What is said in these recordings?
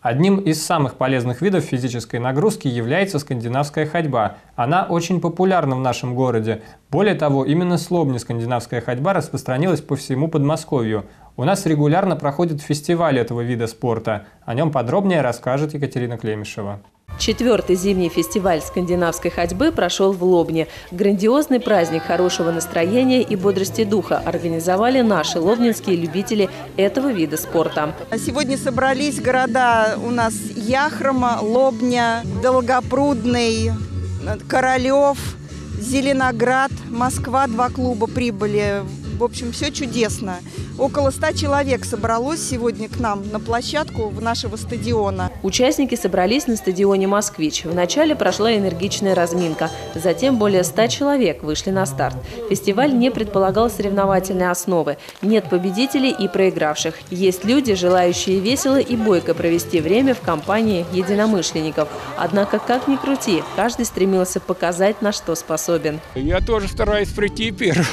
Одним из самых полезных видов физической нагрузки является скандинавская ходьба. Она очень популярна в нашем городе. Более того, именно с Лобни скандинавская ходьба распространилась по всему Подмосковью. У нас регулярно проходит фестиваль этого вида спорта. О нем подробнее расскажет Екатерина Клемешева. 4-й зимний фестиваль скандинавской ходьбы прошел в Лобне. Грандиозный праздник хорошего настроения и бодрости духа организовали наши лобнинские любители этого вида спорта. Сегодня собрались города у нас Яхрома, Лобня, Долгопрудный, Королев, Зеленоград, Москва. 2 клуба прибыли. В общем, все чудесно. Около 100 человек собралось сегодня к нам на площадку нашего стадиона. Участники собрались на стадионе «Москвич». Вначале прошла энергичная разминка. Затем более 100 человек вышли на старт. Фестиваль не предполагал соревновательной основы. Нет победителей и проигравших. Есть люди, желающие весело и бойко провести время в компании единомышленников. Однако, как ни крути, каждый стремился показать, на что способен. Я тоже стараюсь прийти первым.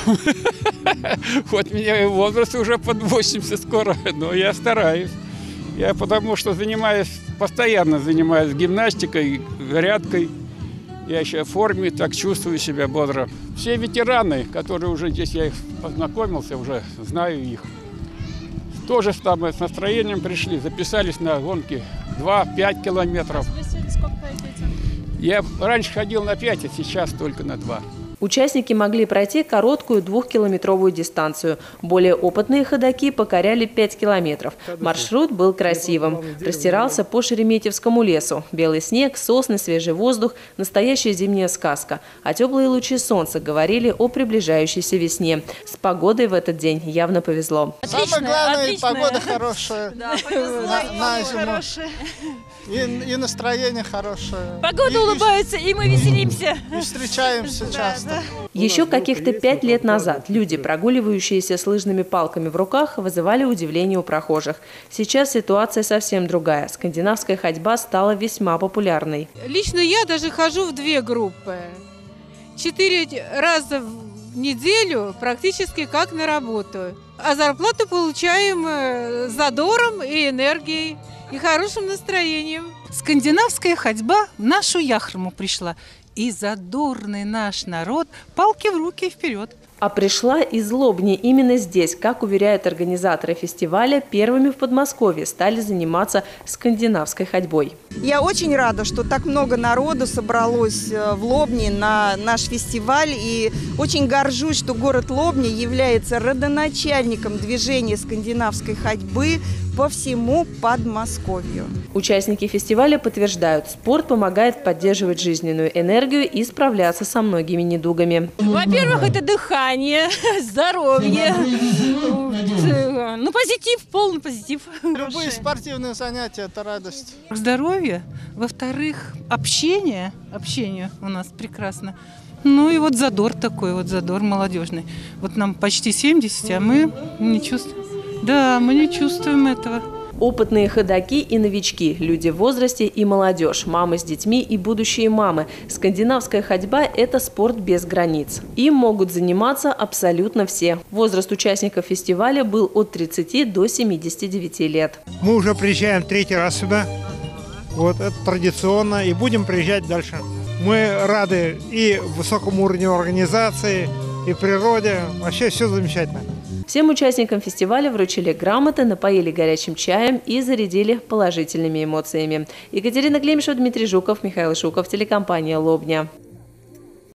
Вот у меня возраст уже под 80 скоро, но я стараюсь. Я потому что постоянно занимаюсь гимнастикой, грядкой. Я еще в форме, так чувствую себя бодро. Все ветераны, которые уже здесь, я их познакомился, уже знаю их. Тоже с настроением пришли, записались на гонки 2-5 километров. Вы сегодня сколько пойдете? Я раньше ходил на 5, а сейчас только на 2. Участники могли пройти короткую 2-километровую дистанцию. Более опытные ходоки покоряли 5 километров. Маршрут был красивым. Простирался по Шереметьевскому лесу. Белый снег, сосны, свежий воздух – настоящая зимняя сказка. А теплые лучи солнца говорили о приближающейся весне. С погодой в этот день явно повезло. Самое главное, погода хорошая. Да, повезло, хорошая. И настроение хорошее. Погода улыбается, и мы веселимся. И встречаемся часто. Еще каких-то 5 лет назад люди, прогуливающиеся с лыжными палками в руках, вызывали удивление у прохожих. Сейчас ситуация совсем другая. Скандинавская ходьба стала весьма популярной. Лично я даже хожу в 2 группы. 4 раза в неделю практически как на работу. А зарплату получаем задором и энергией, и хорошим настроением. Скандинавская ходьба в нашу Яхрому пришла. И задорный наш народ палки в руки и вперед. А пришла из Лобни. Именно здесь, как уверяют организаторы фестиваля, первыми в Подмосковье стали заниматься скандинавской ходьбой. Я очень рада, что так много народу собралось в Лобни на наш фестиваль. И очень горжусь, что город Лобни является родоначальником движения скандинавской ходьбы по всему Подмосковью. Участники фестиваля подтверждают, спорт помогает поддерживать жизненную энергию и справляться со многими недугами. Во-первых, это дыхание, здоровье. Ну, позитив, полный позитив. Любые спортивные занятия – это радость. Здоровье. Во-вторых, общение у нас прекрасно. Ну и вот задор такой, задор молодежный. Вот нам почти 70, а мы не чувствуем. Да, мы не чувствуем этого. Опытные ходоки и новички, люди в возрасте и молодежь, мамы с детьми и будущие мамы. Скандинавская ходьба – это спорт без границ. Им могут заниматься абсолютно все. Возраст участников фестиваля был от 30 до 79 лет. Мы уже приезжаем 3-й раз сюда. Вот это традиционно, и будем приезжать дальше. Мы рады и высокому уровню организации, и природе. Вообще все замечательно. Всем участникам фестиваля вручили грамоты, напоили горячим чаем и зарядили положительными эмоциями. Екатерина Клемешева, Дмитрий Жуков, Михаил Шуков, телекомпания «Лобня».